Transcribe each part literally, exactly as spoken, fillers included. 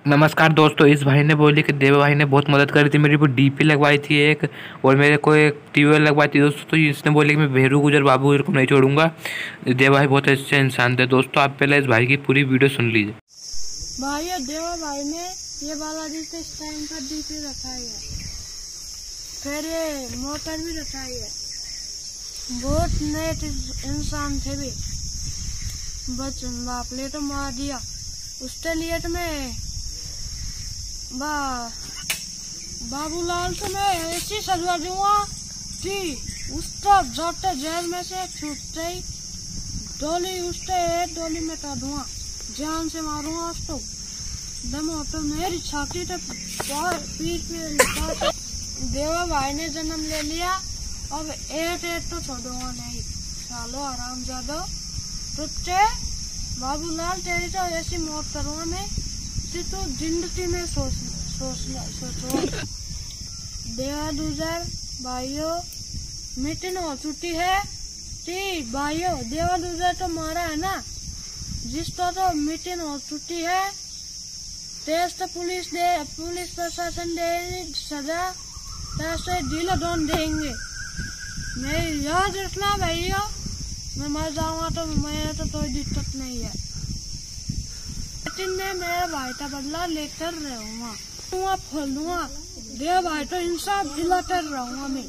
नमस्कार दोस्तों। इस भाई ने बोली कि देवा भाई ने बहुत मदद करी थी, मेरी वो डीपी लगवाई थी एक, और मेरे को एक ट्यूबवेल लगवाई थी दोस्तों। तो इसने बोली कि मैं भेरू गुजर बाबू गुजर को नहीं छोड़ूंगा। देवा भाई बहुत अच्छे इंसान थे दोस्तों। आप पहले इस भाई की पूरी वीडियो सुन लीजिए। भाई देवा भाई ने ये बालाजी से स्टैंड पर डीपी रखाई है, फिर ये मोटर भी रखाई है। बहुत नेक इंसान थे भी, बच बाप ले तो मार दिया उसके लिए। तो मैं बा बाबूलाल को मैं ऐसी सजा दूंगा कि उसका जाते जेल में से छूटते ही डोली उसके एक डोली में कर दूंगा, जान से मारूंगा उसको। दमो तो मेरी छाती तो पीठ पे लिखा। देवा भाई ने जन्म ले लिया, अब एक एक तो छोड़ूंगा नहीं। चलो आराम ज्यादा तुझे बाबूलाल तेरी तो ऐसी मौत करूंगा मैं कि तू जिंदगी में सोच सोच सोचो। देवा दूसर भाइयों मीटिंग हो चुकी है कि भाइयों देवा दूसर तो मारा है ना, जिसको तो मीटिंग हो चुकी है। तेज तो पुलिस दे पुलिस प्रशासन दे सजा, तैसे दिल डोन देंगे। मैं याद रखना भैया, मैं मर जाऊंगा तो मैं तो कोई दिक्कत नहीं है, लेकिन मैं मेरा भाई का बदला लेकर रहूंगा, खोल दूंगा। देव भाई तो इंसाफ दिलाकर रहूंगा मैं।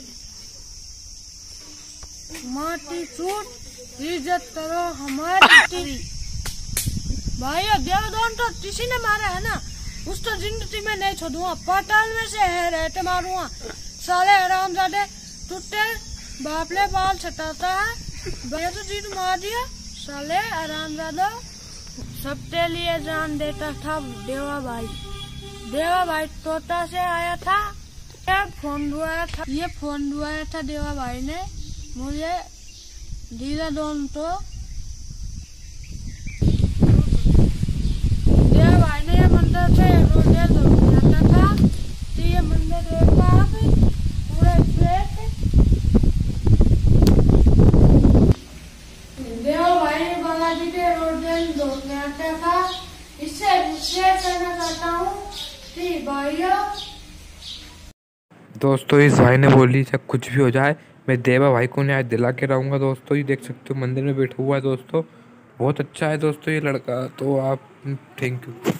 माटी चूट इज्जत करो हमारी भाई। देवदान तो किसी ने मारा है ना, उसको जिंदगी में नहीं छोड़ूंगा। पाताल में से है रहते मारूंगा। साले आराम जाते टूटे बापले बाल छटाता है, भैया तो जीत मार दिया। साले आराम ज्यादा सबके लिए जान देता था देवा भाई। देवा भाई तोता से आया था, ये फोन दुआया था ये फोन दुआया था देवा भाई ने मुझे। डीला दोन तो देवा भाई ने ये मंदिर से रोजे जाता था, तो ये मंदिर एक बार पूरे पेट देवा भाई ने बालाजी के रोजे धोने आता था। इससे शेयर करना चाहता हूँ कि भाइयों दोस्तों इस भाई ने बोली चाहे कुछ भी हो जाए मैं देवा भाई को न्याय दिला के रहूँगा। दोस्तों ये देख सकते हो मंदिर में बैठा हुआ है दोस्तों, बहुत अच्छा है दोस्तों ये लड़का। तो आप थैंक यू।